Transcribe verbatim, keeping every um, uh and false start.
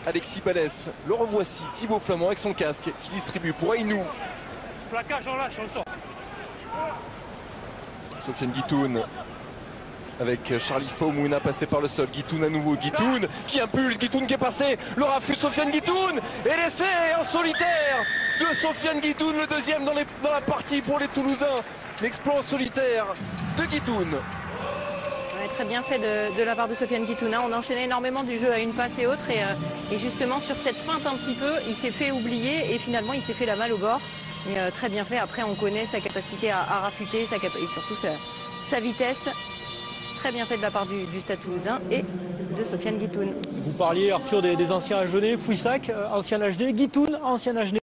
Alexis Balès. Le revoici, Thibaut Flamand avec son casque qui distribue pour Aïnou. Placage, on lâche, on sort. Sofiane Guitoun avec Charlie Faumuina passé par le sol. Guitoun à nouveau, Guitoun qui impulse, Guitoun qui est passé, le refus de Sofiane Guitoun et l'essai en solitaire de Sofiane Guitoun, le deuxième dans, les, dans la partie pour les Toulousains. L'exploit en solitaire de Guitoun. Ouais, très bien fait de, de la part de Sofiane Guitoun. On enchaînait énormément du jeu à une passe et autre et, euh, et justement sur cette feinte un petit peu, il s'est fait oublier et finalement il s'est fait la malle au bord. Et euh, très bien fait. Après, on connaît sa capacité à, à rafuter sa cap et surtout sa, sa vitesse. Très bien fait de la part du, du Stade Toulousain et de Sofiane Guitoun. Vous parliez, Arthur, des, des anciens Agenais, Fouissac, euh, ancien H D, Guitoun, ancien H D.